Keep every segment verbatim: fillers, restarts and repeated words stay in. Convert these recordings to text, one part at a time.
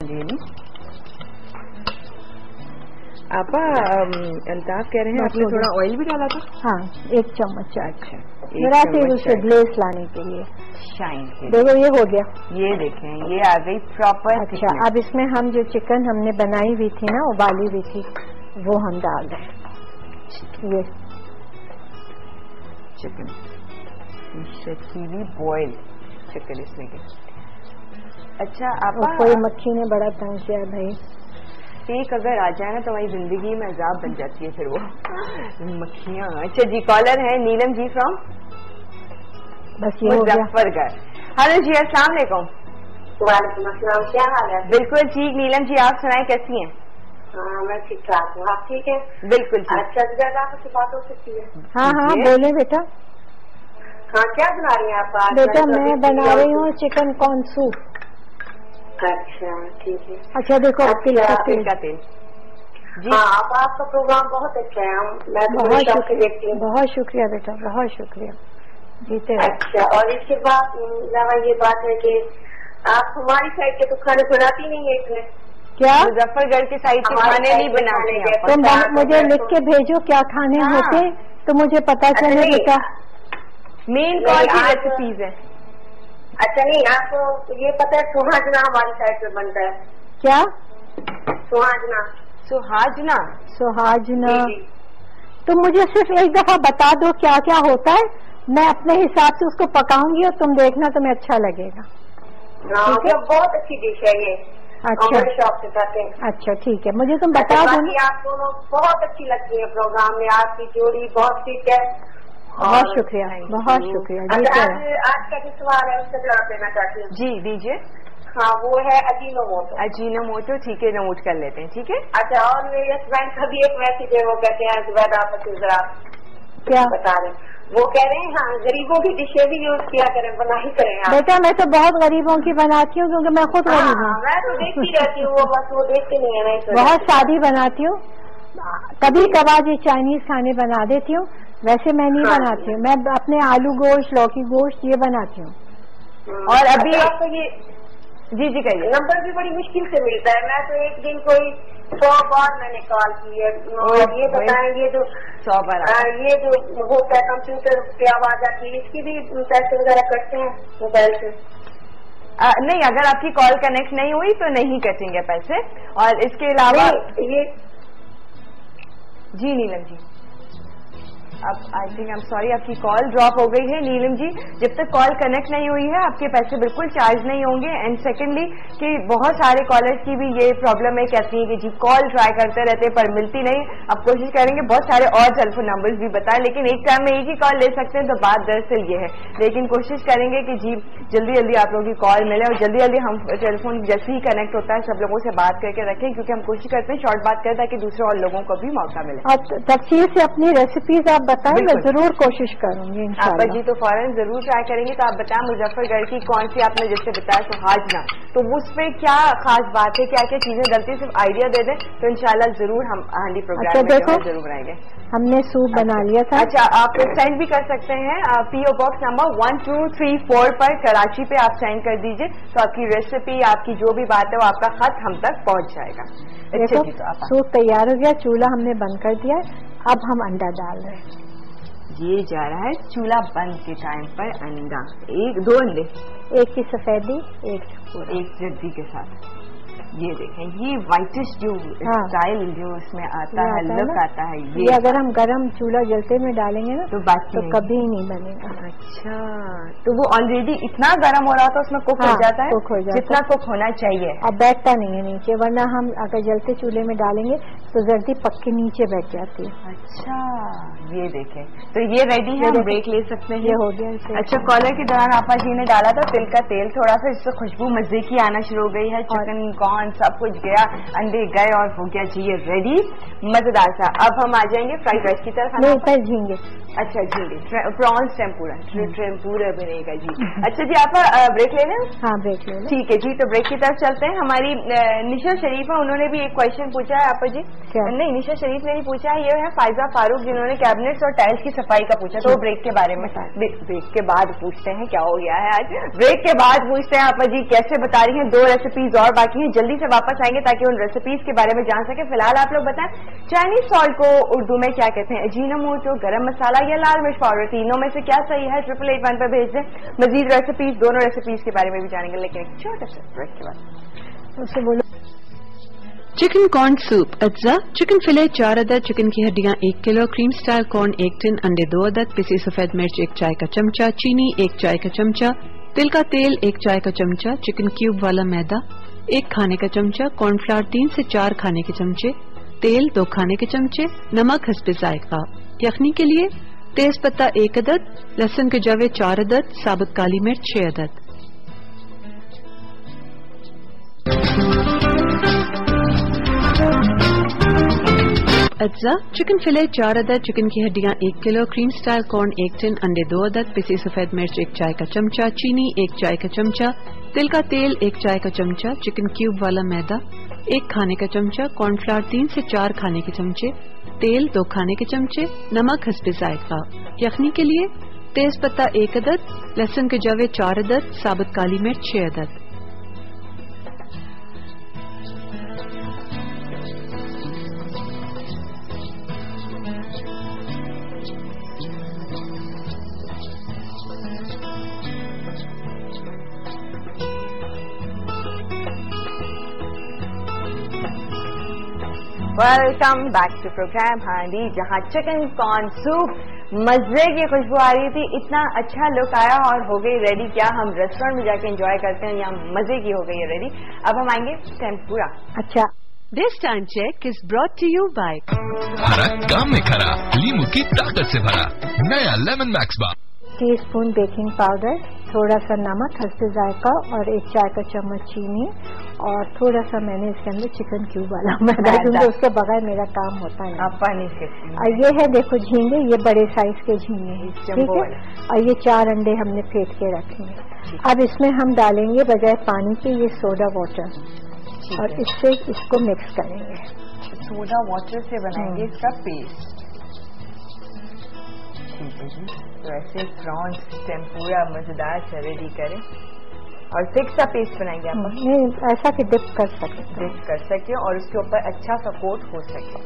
आपा अल्ताफ कह रहे हैं आपने थोड़ा ऑयल भी डाला था? हाँ, एक चम्मच। अच्छा, मेरा फिर उसे ग्लेस लाने के लिए शाइन के देखो ये हो गया। ये देखें ये आ गई प्रॉपर। अच्छा, अब इसमें हम जो चिकन हमने बनाई हुई थी ना, उबाली हुई थी, वो हम डाल दें। ये चिकन शकीली बॉयल चिकन इसमें के। अच्छा आपा, कोई मक्खी ने बड़ा तंग किया भाई। एक अगर आ जाए ना तो हमारी जिंदगी में अजाब बन जाती है फिर वो मक्खियाँ। अच्छा जी, कॉलर है नीलम जी फ्रॉम बस ये मुजफ्फरगढ़। हेलो जी, अस्सलाम वालेकुम। वालेकुम अस्सलाम, क्या हाल है? बिल्कुल ठीक नीलम जी, आप सुनाएं कैसी हैं? हाँ मैं ठीक ठाक हूँ, आप ठीक है? बिल्कुल ठीक। अच्छा ज्यादा आपसे बात हो सकती है? हाँ हाँ बोले बेटा। हाँ क्या बना रही हैं आप? बेटा मैं बना रही हूँ चिकन कॉर्न सूप। अच्छा ठीक है। अच्छा देखो तिल का तेल का तेल जी। हाँ आप, आपका प्रोग्राम बहुत अच्छा है, मैं बहुत शुक्रिया देखती हूँ। बहुत शुक्रिया बेटा, बहुत शुक्रिया, जीते रहो। अच्छा, और इसके बाद अलावा ये बात है कि आप हमारी साइड के तो खाने बनाती नहीं है इसमें। क्या? मुजफ्फरगढ़ की साइड के खाने नहीं बनाते हैं। तुम मुझे लिख के भेजो क्या खाने होते तो मुझे पता चले बेटा। मेन कौन सी रेसिपीज है? अच्छा नहीं, आपको ये पता है सुहाजना हमारी साइड पे बनता है? क्या? सुहाजना। सुहाजना सुहाजना तो मुझे सिर्फ एक दफा बता दो क्या क्या होता है, मैं अपने हिसाब से उसको पकाऊंगी और तुम देखना तुम्हें अच्छा लगेगा। हाँ बहुत अच्छी डिश है ये। अच्छा शॉप से खाते हैं। अच्छा ठीक है, मुझे तुम बता दो। आप दोनों बहुत अच्छी लगती है प्रोग्राम में, आपकी जोड़ी बहुत ठीक है। बहुत शुक्रिया, बहुत शुक्रिया। अच्छा, आज का जो सवाल है उसका जवाब देना चाहती हूँ। जी दीजिए। हाँ वो है अजीनोमोटो। अजीनोमोटो, ठीक है नोट कर लेते हैं, ठीक है। अच्छा, और मेरे हस्बैंड का भी एक मैसेज है, वो कहते हैं जुबैदा आपस जरा क्या बता रहे, वो कह रहे हैं हाँ गरीबों की डिशें भी यूज किया करें, बना ही करें आप। बेटा मैं तो बहुत गरीबों की बनाती हूँ क्योंकि मैं खुद गरीब हूँ। मैं तो देखती रहती हूँ, वो बस वो देखते नहीं है। नहीं बहुत सादी बनाती हूँ, कभी कभार ये चाइनीज खाने बना देती हूँ, वैसे मैं नहीं बनाती हूँ। मैं अपने आलू गोश्त, लौकी गोश्त ये बनाती हूँ। और अभी आपको ये जी जी कहिए। नंबर भी बड़ी मुश्किल से मिलता है, मैं तो एक दिन कोई सौ बार मैंने कॉल की है। और ये बताएं, ये जो सौ बार ये जो होता है कंप्यूटर पे आवाज आती है, इसकी भी पैसे वगैरह कटते हैं मोबाइल से? आ, नहीं, अगर आपकी कॉल कनेक्ट नहीं हुई तो नहीं कटेंगे पैसे। और इसके अलावा ये जी नीलम जी, अब I think I am sorry आपकी कॉल ड्रॉप हो गई है नीलम जी। जब तक कॉल कनेक्ट नहीं हुई है आपके पैसे बिल्कुल चार्ज नहीं होंगे। एंड सेकेंडली कि बहुत सारे कॉलर्स की भी ये प्रॉब्लम है, कहती है कि जी कॉल ट्राई करते रहते हैं पर मिलती नहीं। अब कोशिश करेंगे बहुत सारे और टेलीफोन नंबर्स भी बताएं, लेकिन एक टाइम में एक ही कॉल ले सकते हैं, तो बात दरअसल ये है। लेकिन कोशिश करेंगे कि जी जल्दी जल्दी आप लोगों की कॉल मिले और जल्दी जल्दी हम टेलीफोन जैसे ही कनेक्ट होता है सब लोगों से बात करके रखें, क्योंकि हम कोशिश करते हैं शॉर्ट बात करें ताकि दूसरे और लोगों को भी मौका मिले। और तफसील से अपनी रेसिपीज आप बताएं, मैं जरूर कोशिश करूंगी आपा जी। तो फौरन जरूर ट्राई करेंगे। तो आप बताएं मुजफ्फरगढ़ की कौन सी आपने जैसे बताया सुहाजना, तो उस पर क्या खास बात है, क्या क्या चीजें डलती है, सिर्फ आइडिया दे दें तो इंशाल्लाह जरूर हम हांडी प्रोग्राम अच्छा, में जरूर बनाएंगे। हमने सूप बना लिया था। अच्छा, आप सेंड भी कर सकते हैं PO box number one two three four पर कराची पे आप सेंड कर दीजिए, तो आपकी रेसिपी, आपकी जो भी बात है वो आपका खत हम तक पहुंच जाएगा। देखो सूप तैयार हो गया, चूल्हा हमने बंद कर दिया, अब हम अंडा डाल रहे हैं। ये जा रहा है चूल्हा बंद के टाइम पर अंडा, एक दो अंडे, एक की सफेदी एक एक जद्दी के साथ। ये देखें, ये व्हाइटिश जो स्टाइल जो इसमें आता है, लुक आता है, ये, ये अगर हम गरम चूल्हा जलते में डालेंगे ना तो बात तो कभी नहीं बनेगा। अच्छा, तो वो ऑलरेडी इतना गर्म हो रहा था उसमें कुक हो जाता है, कुक हो जाता जितना कुक होना चाहिए। अब बैठता नहीं है नीचे, वरना हम अगर जलते चूल्हे में डालेंगे तो जल्दी पक के नीचे बैठ जाती है। अच्छा, ये देखें, तो ये रेडी है, हम ब्रेक ले सकते हैं। ये हो गया। अच्छा, कॉलर के दौरान आपा जी ने डाला था तिल का तेल थोड़ा सा, इससे खुशबू मजे की आना शुरू हो गई है। चिकन कॉर्न सब कुछ गया, अंडे गए और हो गया जी ये रेडी, मजेदार सा। अब हम आ जाएंगे फ्राइड राइस की तरफ। नहीं, पर झींगे। अच्छा झींगे, प्रॉन्स टेम्पुरा, टेम्पुरा बनेगा जी। अच्छा जी, आप ब्रेक ले लें? हाँ, ब्रेक ले लें। ठीक है जी, तो ब्रेक की तरफ चलते हैं। हमारी निशा शरीफ है, उन्होंने भी एक क्वेश्चन पूछा है आपा जी। क्या? नहीं, निशा शरीफ ने नहीं पूछा है, ये है फायजा फारूक जिन्होंने कैबिनेट्स और टाइल्स की सफाई का पूछा। तो ब्रेक के बारे में ब्रेक के बाद पूछते हैं, क्या हो गया है आज, ब्रेक के बाद पूछते हैं आपा जी कैसे बता रही हैं। दो रेसिपीज और बाकी हैं, जल्दी से वापस आएंगे ताकि उन रेसिपीज के बारे में जान सके। फिलहाल आप लोग बताएं चाइनीज सॉल्ट को उर्दू में क्या कहते हैं, अजीनोमोटो, गरम मसाला या लाल मिर्च पाउडर, तीनों में से क्या सही है? ट्रिपल एट वन पर भेज दें। मजीद रेसिपीज, दोनों रेसिपीज के बारे में भी जानेंगे, लेकिन एक छोटा सा ब्रेक के बाद। उससे बोलो। चिकन कॉर्न सूप अज्जा, चिकन फिले चार अदद, चिकन की हड्डियां एक किलो, क्रीम स्टाइल कॉर्न एक टिन, अंडे दो अदद, पिसी सफेद मिर्च एक चाय का चमचा, चीनी एक चाय का चमचा, तिल का तेल एक चाय का चमचा, चिकन क्यूब वाला मैदा एक खाने का चमचा, कॉर्नफ्लावर तीन से चार खाने के चमचे, तेल दो खाने के चमचे, नमक हस्बे जायका। यखनी के लिए तेज पत्ता एक अदद, लहसुन के जवे चार अदद, साबुत काली मिर्च छह अदद। अज्जा, चिकन फिले चार अदद, चिकन की हड्डियां एक किलो, क्रीम स्टाइल कॉर्न एक टिन, अंडे दो अदद, पिसी सफेद मिर्च एक चाय का चमचा, चीनी एक चाय का चमचा, तिल का तेल एक चाय का चमचा, चिकन क्यूब वाला मैदा एक खाने का चमचा, कॉर्नफ्लावर तीन से चार खाने के चमचे, तेल दो खाने के चमचे, नमक हस्बे जायका। यखनी के लिए तेज पत्ता एक अदद, लहसुन के जवे चार अदद, साबुत काली मिर्च छह अदद। वेलकम बैक टू प्रोग्राम हांडी, जहां चिकन कॉर्न सूप मजे की खुशबू आ रही थी, इतना अच्छा लुक आया और हो गई रेडी। क्या हम रेस्टोरेंट में जाके एंजॉय करते हैं, यहाँ मजे की हो गई है रेडी। अब हम आएंगे टेम्पुरा। अच्छा, this time check is brought to you by हरा काम में खरा, लीमू की ताकत से भरा नया lemon max bar. Teaspoon baking powder, थोड़ा सा नमक हस्बे जायका और एक चाय का चम्मच चीनी और थोड़ा सा मैंने इसके अंदर चिकन क्यूब वाला मैदा, क्योंकि उसके बगैर मेरा काम होता है। आप पानी से और ये है देखो झींगे, ये बड़े साइज के झींगे हैं, ठीक है। और ये चार अंडे हमने फेंट के रखे हैं। अब इसमें हम डालेंगे बजाय पानी के ये सोडा वाटर और इससे इसको मिक्स करेंगे। सोडा वाटर से बनाएंगे इसका पेस्ट। ठीक है जी, तो ऐसे प्रॉन्स टेम्पुरा मजेदार से रेडी करें और थिक सा पेस्ट बनाएंगे आप? नहीं, ऐसा कि डिप कर सके, डिप कर सके और उसके ऊपर अच्छा सा कोट हो सके।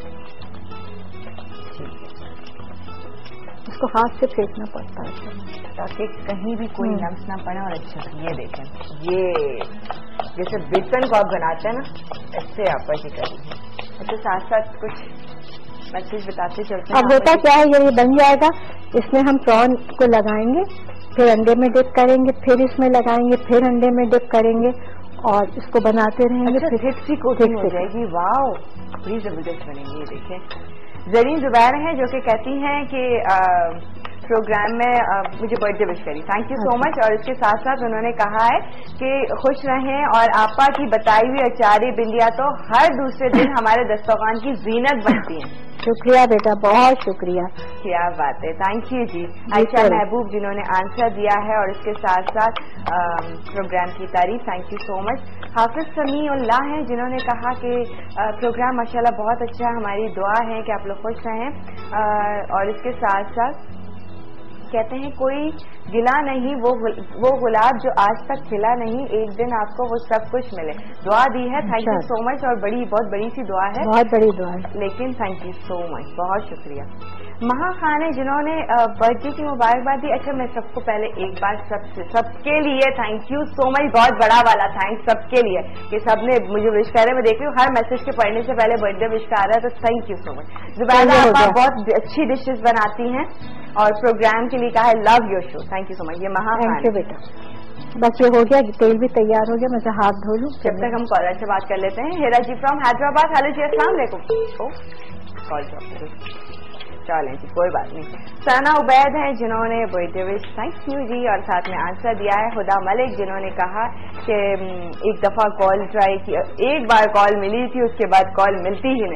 इसको हाथ से फेंकना पड़ता है ताकि कहीं भी कोई लम्स ना पड़े। और अच्छा से ये देखें, ये जैसे बेसन को आप बनाते हैं ना, ऐसे आप जी करिए। अच्छा, साथ साथ कुछ मैसेज बताते चलते हैं। अब होता क्या है, ये बन जाएगा, इसमें हम प्रॉन को लगाएंगे, फिर अंडे में डिप करेंगे, फिर इसमें लगाएंगे, फिर अंडे में डिप करेंगे और इसको बनाते रहेंगे। अच्छा, फिर सी कोटिंग हो जाएगी। वाओ, बड़ी जबरदस्त बनेगी। ये देखें, जरीन जुबैर है जो कि कहती हैं कि आ, प्रोग्राम में आ, मुझे बर्थडे विश करी, थैंक यू सो मच। और इसके साथ साथ उन्होंने कहा है कि खुश रहें और आपा की बताई हुई अचारी बिंदिया तो हर दूसरे दिन हमारे दस्तरखान की जीनत बनती हैं। शुक्रिया बेटा, बहुत शुक्रिया। क्या बात है, थैंक यू जी। आयशा महबूब जिन्होंने आंसर दिया है और इसके साथ साथ आ, प्रोग्राम की तारीफ, thank you so much. Hafiz Samiullah हैं जिन्होंने कहा कि आ, प्रोग्राम माशाल्लाह बहुत अच्छा, हमारी दुआ है कि आप लोग खुश रहें। और इसके साथ साथ कहते हैं कोई गिला नहीं वो वो गुलाब जो आज तक खिला नहीं, एक दिन आपको वो सब कुछ मिले। दुआ दी है, थैंक यू सो मच। और बड़ी बहुत बड़ी सी दुआ है, बहुत बड़ी दुआ है, लेकिन थैंक यू सो मच, बहुत शुक्रिया। महा खान है जिन्होंने बर्थडे की मुबारकबाद दी। अच्छा, मैं सबको पहले एक बार सबसे सबके लिए थैंक यू सो मच, बहुत बड़ा वाला थैंक्स सबके लिए कि सबने मुझे विश कर रहे। मैं देख रही हूँ हर मैसेज के पढ़ने से पहले बर्थडे विश का आ रहा है, तो thank you so much. Zubaida आप बहुत अच्छी डिशेज बनाती हैं और प्रोग्राम के लिए कहा है love your show, thank you so much. ये महा थैंक यू बेटा। बस ये हो गया, तेल भी तैयार हो गया, मैं हाथ धो लूँ। जब तक हम कॉलर से बात कर लेते हैं। हेरा जी फ्रॉम हैदराबाद, हेलो जी, अस्सलाम वालेकुम। कॉल ड्रॉप, चलें जी, कोई बात नहीं। सना उबैद हैं जिन्होंने birthday wish, thank you ji. और साथ में आंसर दिया है हुदा मलिक जिन्होंने कहा कि एक दफा कॉल ट्राई किया, एक बार कॉल मिली थी, उसके बाद कॉल मिलती ही नहीं है।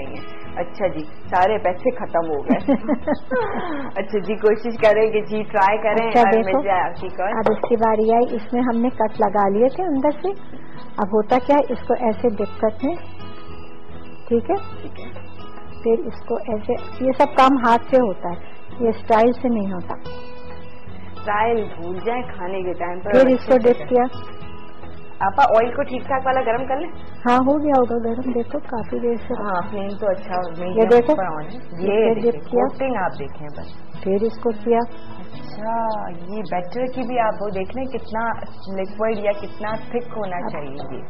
अच्छा जी, सारे पैसे खत्म हो गए। अच्छा जी, कोशिश करेंगे जी, ट्राई करें। अच्छा और देखो, मिल जाए आपकी कॉल। अब इसकी बारी आई, इसमें हमने कट लगा लिए थे अंदर से। अब होता क्या है, इसको ऐसे डिप करते हैं, ठीक है, फिर इसको ऐसे, ये सब काम हाथ से होता है, ये स्टाइल से नहीं होता। स्टाइल भूल जाए खाने के टाइम पर। फिर इसको डिप किया। आपा ऑयल को ठीक ठाक वाला गरम कर ले। हाँ, हो गया होगा गरम, देखो काफी देर से। हाँ, फ्लेम तो अच्छा, ये देखो, ये डिप किया, कोटिंग आप देखें बस। फिर इसको किया। अच्छा, ये बैटर की भी आप वो देख लें कितना लिक्विड या कितना थिक होना चाहिए। ये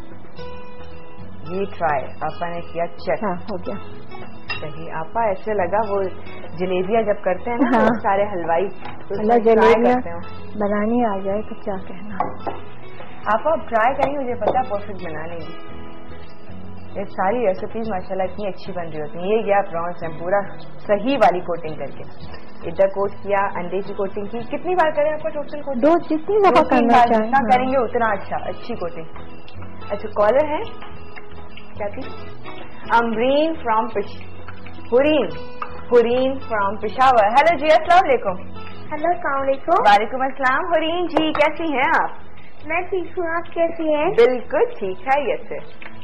ये ट्राई आपा ने किया, चेक। हाँ, हो गया सही। आपा ऐसे लगा वो जलेबियां जब करते हैं ना, हाँ, सारे हलवाई तो जलेबियां बनानी आ जाए तो क्या कहना। आप अब ट्राई करेंगे, मुझे पता परफेक्ट बना लेंगी। ये सारी रेसिपीज माशाल्लाह इतनी अच्छी बन रही होती हैं। ये गया प्रॉन्स है पूरा सही वाली कोटिंग करके, इधर कोट किया, अंडे की कोटिंग की। कितनी बार करें आपका टोटल कोटिंग? दो, जितनी दफा करना चाहें। जितना करेंगे उतना अच्छा, अच्छी कोटिंग। अच्छा, कॉलर है क्या थी? अमरीन फ्रॉम पिश हुरीन हुरीन फ्रॉम पिशावर। हेलो जी, अस्सलाम वालेकुम। हेलो, अस्सलाम वालेकुम। वालेकुम अस्सलाम। हुरीन जी, कैसी हैं आप? मैं ठीक हूँ, आप कैसी हैं? बिल्कुल ठीक है। ये से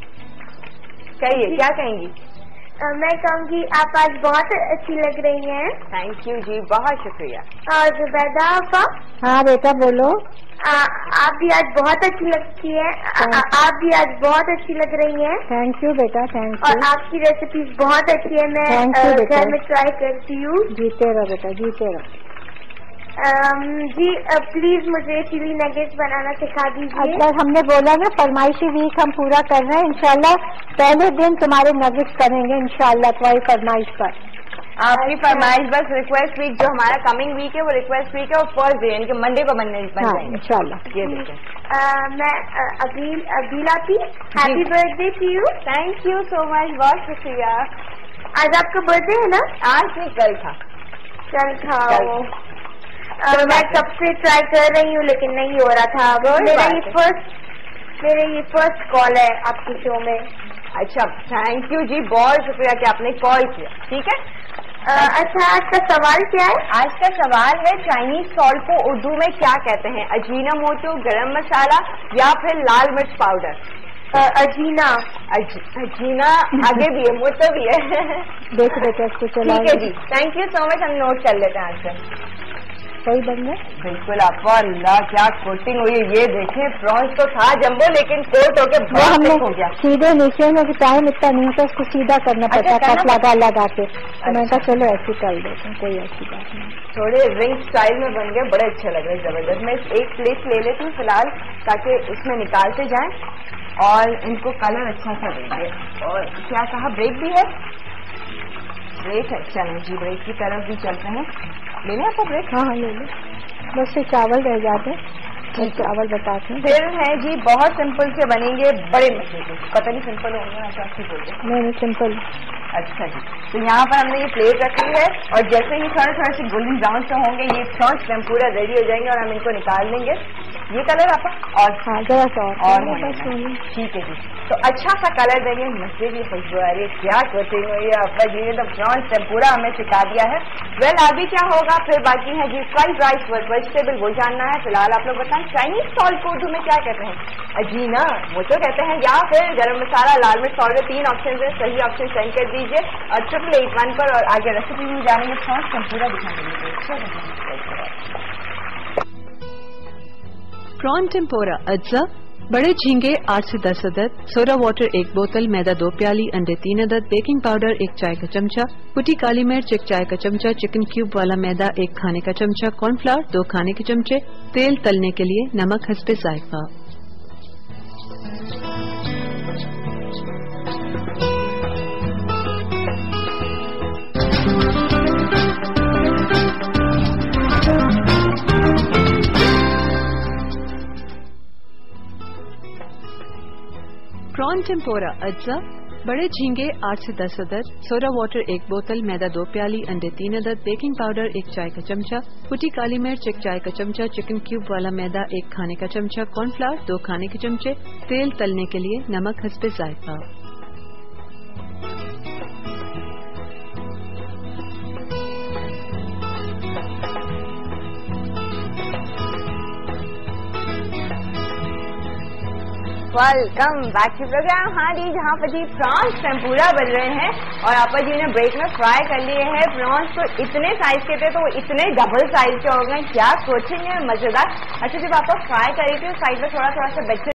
कहिए, क्या कहेंगी? आ, मैं कहूँगी आप आज बहुत अच्छी लग रही हैं। थैंक यू जी, बहुत शुक्रिया। और जुबैदा आपा? हाँ बेटा बोलो। आ, आप भी आज बहुत अच्छी लगती है। आप भी आज बहुत अच्छी लग रही हैं। थैंक यू बेटा, थैंक यू। और आपकी रेसिपीज बहुत अच्छी है, मैं घर में ट्राई करती हूँ। जीते रहो बेटा, जीते रहो। Um, जी प्लीज मुझे चिली नगेट्स बनाना सिखा दीजिए। अच्छा, हमने बोला ना फरमाइशी वीक हम पूरा कर रहे हैं इंशाल्लाह। पहले दिन तुम्हारे नगेट्स करेंगे इंशाल्लाह तुम्हारी फरमाइश पर। आपकी फरमाइश बस रिक्वेस्ट वीक, जो हमारा कमिंग वीक है वो रिक्वेस्ट वीक है, और फर्स्ट डे यानी कि मंडे को बनने बन जाएंगे इंशाल्लाह। ये देखें। मैं अबील अबीला थी, happy birthday to you. Thank you so much, बहुत शुक्रिया। आज आपका बर्थडे है ना? आज नहीं, कल था। कल था वो। Uh, मैं कब से ट्राई कर रही हूँ लेकिन नहीं हो रहा था। मेरा ये फर्स्ट मेरे ये फर्स्ट कॉल है आपके शो में। अच्छा, थैंक यू जी, बहुत शुक्रिया कि आपने कॉल किया। ठीक है। uh, अच्छा, आज का सवाल क्या है? आज का सवाल है चाइनीज सॉल्ट को उर्दू में क्या कहते हैं? अजीनोमोटो, गरम मसाला या फिर लाल मिर्च पाउडर? uh, अजीना। अज, अजीना आगे भी है, मोटो भी है। देख बेटा इसको चला। ठीक है जी, थैंक यू सो मच, हम नोट कर लेते हैं आंसर। सही बन गया बिल्कुल। आपको अल्लाह क्या कोटिंग हुई है, ये देखें प्रॉन्स तो था जम्बो लेकिन कोट होके वो हमने हो गया। सीधे नीचे में टाइम इतना नहीं होता, उसको सीधा करना पड़ता है, कट लगा लगा के। तो मैंने कहा चलो ऐसी कर देते हैं, कोई ऐसी बात नहीं। थोड़े रिंग स्टाइल में बन गए, बड़े अच्छे लग रहे हैं, जबरदस्त। मैं एक प्लेट ले लेती हूँ फिलहाल ताकि उसमें निकालते जाएं और इनको कलर अच्छा सा देंगे। और क्या कहा, ब्रेक भी है? ब्रेक है, चलें जी ब्रेक की तरफ भी चलते हैं। ले लें आपको ब्रेक? हाँ हाँ ले लो, बस से चावल रह जाते हैं, चावल बताते हैं। फिर है जी, बहुत सिंपल से बनेंगे बड़े मछली के, पता नहीं सिंपल होंगे ना क्या बोलते? नहीं नहीं सिंपल। अच्छा जी, तो यहाँ पर हमने ये प्लेट रखी है और जैसे ही थोड़े थोड़े से गोल्डन ब्राउन से होंगे ये प्रॉन्स पूरा रेडी हो जाएंगे और हम इनको निकाल लेंगे। ये कलर आपका और हाँ जरा सा और ठीक है जी, तो अच्छा सा कलर देंगे, मछली की खुशबू आ रही है, क्या कोटिंग हुई है आपका जी, तो प्रॉन्स पूरा हमें सिखा दिया है। वेल अभी क्या होगा, फिर बाकी है जी फ्राइड राइस वेजिटेबल, वो जानना है। फिलहाल आप लोग बताएं चाइनीज सॉल्ट को उर्दू में क्या कहते हैं? अजीना वो तो कहते हैं, या फिर गरम मसाला, लाल मिर्च पाउडर। तीन ऑप्शन है, सही ऑप्शन सेंड कर दीजिए और ट्रिपल एट वन पर। और आगे रेसिपी में जानेंगे, प्रॉन्स हम पूरा दिखाएंगे। प्रॉन टेम्पोरा अज्जा, बड़े झींगे आठ से दस अदद, सोडा वाटर एक बोतल, मैदा दो प्याली, अंडे तीन अदद, बेकिंग पाउडर एक चाय का चमचा, कुटी काली मिर्च एक चाय का चमचा, चिकन क्यूब वाला मैदा एक खाने का चमचा, कॉर्नफ्लावर दो खाने के चमचे, तेल तलने के लिए नमक हस्बे जायका। प्रॉन टेम्पोरा अज्जा, बड़े झींगे आठ से दस अदद, सोडा वाटर एक बोतल, मैदा दो प्याली, अंडे तीन अदद, बेकिंग पाउडर एक चाय का चमचा, कुटी काली मिर्च एक चाय का चमचा, चिकन क्यूब वाला मैदा एक खाने का चमचा, कॉर्नफ्लावर दो खाने के चमचे, तेल तलने के लिए नमक हस्बे जायका। Welcome back to program. हाँ जी, जहाँ पर जी प्रॉन्स टेम्पुरा बन रहे हैं और आपा जी ने ब्रेक में फ्राई कर लिए हैं प्रॉन्स। तो इतने साइज के थे तो वो इतने डबल साइज के हो गए, क्या सोचेंगे, मजेदार। अच्छा, जब आपको फ्राई करी थी साइड में थोड़ा थोड़ा सा बच्चे